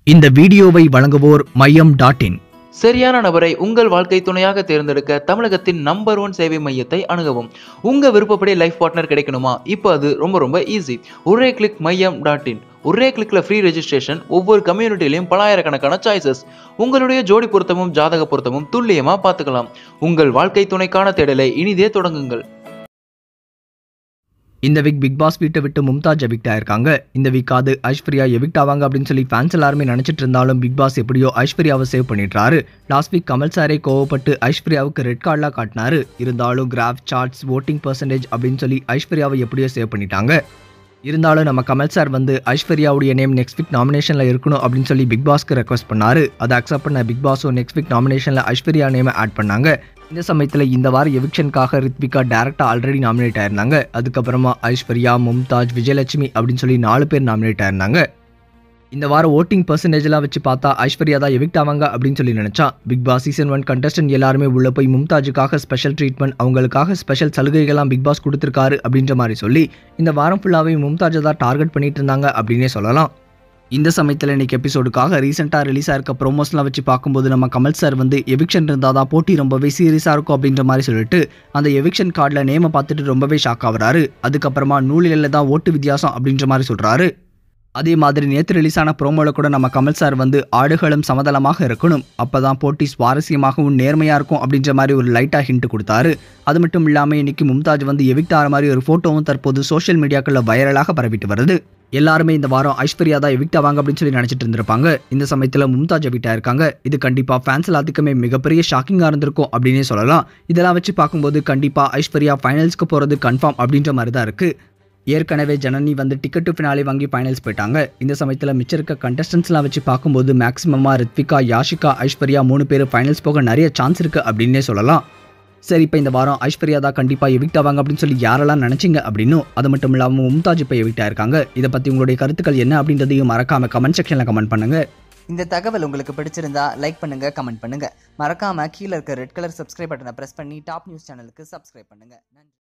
இந்த வீடியோவை வழங்குவோர் மையம்.in. சரியான நபரை உங்கள் வாழ்க்கை துணையாக தேர்ந்தெடுக்க தமிழகத்தின் நம்பர் 1 சேவை மையத்தை அணுகவும். உங்க விருப்பப்படி லைஃப் பார்ட்னர் கிடைக்கணுமா? இப்போ அது ரொம்ப ஈஸி. ஒரே கிளிக் மையம்.in. ஒரே கிளிக்ல ஃப்ரீ ரெஜிஸ்ட்ரேஷன். ஒவ்வொரு கம்யூனிட்டிலையும் பலாயிரக்கணக்கான சாய்ஸஸ். உங்களுடைய ஜோடி பொருத்தமும் ஜாதக பொருத்தமும் துல்லியமா பார்த்துக்கலாம். உங்கள் வாழ்க்கை துணைக்கான தேடலை இனிதே தொடங்குங்கள். இந்த வீக் பிக் பாஸ் வீட்டை விட்டு மும்தாஜ் எவிக்ட் ஆயிருக்காங்க. இந்த வீக்காவது ஐஸ்வர்யா எவிக்ட் ஆவாங்க அப்படின்னு சொல்லி ஃபேன்ஸ் எல்லாருமே நினைச்சிட்டு இருந்தாலும் பிக் பாஸ் எப்படியோ ஐஸ்வர்யாவை சேவ் பண்ணிடுறாரு. லாஸ்ட் வீக் கமல் சாரே கோவப்பட்டு ஐஸ்வர்யாவுக்கு ரெட் கார்டெலாம் காட்டினாரு. இருந்தாலும் கிராஃப் சார்ட்ஸ் ஓட்டிங் பர்சன்டேஜ் அப்படின்னு சொல்லி ஐஸ்வர்யாவை எப்படியோ சேவ் பண்ணிட்டாங்க. இருந்தாலும் நம்ம கமல் சார் வந்து ஐஸ்வர்யாவுடைய நேம் நெக்ஸ்ட் வீக் நாமினேஷனில் இருக்கணும் அப்படின்னு சொல்லி பிக் பாஸ்க்கு ரெக்வஸ்ட் பண்ணாரு. அதை அக்செப்ட் பண்ண பிக் பாஸும் நெக்ஸ்ட் வீக் நாமினேஷனில் ஐஸ்வர்யா நேமை ஆட் பண்ணாங்க. இந்த சமயத்தில் இந்த வாரம் எவிக்ஷனுக்காக ரித்விகா டேரக்டாக ஆல்ரெடி நாமினேட் ஆயிருந்தாங்க. அதுக்கப்புறமா ஐஸ்வர்யா, மும்தாஜ், விஜயலட்சுமி அப்படின்னு சொல்லி 4 பேர் நாமினேட் ஆயிருந்தாங்க. இந்த வாரம் ஓட்டிங் பர்சன்டேஜ்லாம் வச்சு பார்த்தா ஐஸ்வர்யா தான் எவிக்ட் ஆவாங்க அப்படின்னு சொல்லி நினைச்சா. பிக் பாஸ் சீசன் 1 கண்டஸ்டன்ட் எல்லாருமே உள்ள போய் மும்தாஜுக்காக ஸ்பெஷல் ட்ரீட்மெண்ட், அவங்களுக்காக ஸ்பெஷல் சலுகைகள்லாம் பிக் பாஸ் கொடுத்துருக்காரு அப்படின்ற மாதிரி சொல்லி இந்த வாரம் ஃபுல்லாகவே மும்தாஜை தான் டார்கெட் பண்ணிட்டு இருந்தாங்க அப்படின்னே சொல்லலாம். இந்த சமயத்தில் இன்றைக்கி எபிசோடுக்காக ரீசெண்டாக ரிலீஸ் ஆயிருக்க ப்ரோமோஸ்லாம் வச்சு பார்க்கும்போது நம்ம கமல் சார் வந்து எவிக்ஷன் இருந்தால் தான் போட்டி ரொம்பவே சீரியஸாக இருக்கும் அப்படின்ற மாதிரி சொல்லிட்டு அந்த எவிக்ஷன் கார்டில் நேமை பார்த்துட்டு ரொம்பவே ஷாக் ஆகுறாரு. அதுக்கப்புறமா நூலில் தான் ஓட்டு வித்தியாசம் அப்படின்ற மாதிரி சொல்கிறாரு. அதே மாதிரி நேற்று ரிலீஸ் ஆன ப்ரோமோவில் கூட நம்ம கமல் சார் வந்து ஆடுகளும் சமதளமாக இருக்கணும், அப்போ தான் போட்டி சுவாரஸ்யமாகவும் நேர்மையாக இருக்கும் அப்படின்ற மாதிரி ஒரு லைட்டாக ஹிண்ட் கொடுத்தாரு. அது மட்டும் இல்லாமல் இன்றைக்கி மும்தாஜ் வந்து எவிக்ட் ஆகிற மாதிரி ஒரு ஃபோட்டோவும் தற்போது சோஷியல் மீடியாக்களில் வைரலாக பரவிட்டு வருது. எல்லாருமே இந்த வாரம் ஐஸ்வர்யா தான் எவிக்ட் ஆவாங்க அப்படின்னு சொல்லி நினச்சிட்டு இருந்திருப்பாங்க. இந்த சமயத்தில் மும்தாஜ் எவிக்ட் ஆயிருக்காங்க. இது கண்டிப்பாக ஃபேன்ஸ் எல்லாத்துக்குமே மிகப்பெரிய ஷாக்கிங்காக இருந்திருக்கும் அப்படின்னே சொல்லலாம். இதெல்லாம் வச்சு பார்க்கும்போது கண்டிப்பாக ஐஸ்வர்யா ஃபைனல்ஸ்க்கு போகிறது கன்ஃபார்ம் அப்படின்ற மாதிரி தான் இருக்குது. ஏற்கனவே ஜனனி வந்து டிக்கெட் டு ஃபினாலே வாங்கி ஃபைனல்ஸ் போயிட்டாங்க. இந்த சமயத்தில் மிச்சம் இருக்க கண்டஸ்டன்ஸ்லாம் வச்சு பார்க்கும்போது மேக்ஸிமமாக ரித்விகா, யாஷிகா, ஐஸ்வர்யா 3 பேர் ஃபைனல்ஸ் போக நிறைய சான்ஸ் இருக்குது அப்படின்னே சொல்லலாம். சரி, இப்போ இந்த வாரம் ஐஸ்வர்யா தான் கண்டிப்பாக எவிக்ட் ஆவாங்க அப்படின்னு சொல்லி யாரெல்லாம் நினச்சிங்க அப்படின்னும், அது மட்டும் இல்லாமல் மும்தாஜ் இப்போ எவிக்ட் ஆயிருக்காங்க. இதை பற்றி உங்களுடைய கருத்துக்கள் என்ன அப்படின்றதையும் மறக்காமல் கமெண்ட் செக்ஷனில் கமெண்ட் பண்ணுங்கள். இந்த தகவல் உங்களுக்கு பிடிச்சிருந்தா லைக் பண்ணுங்கள், கமெண்ட் பண்ணுங்கள். மறக்காமல் கீழே இருக்க ரெட் கலர் சப்ஸ்கிரைப் பட்டனை ப்ரெஸ் பண்ணி டாப் நியூஸ் சேனலுக்கு சப்ஸ்கிரைப் பண்ணுங்கள். நன்றி.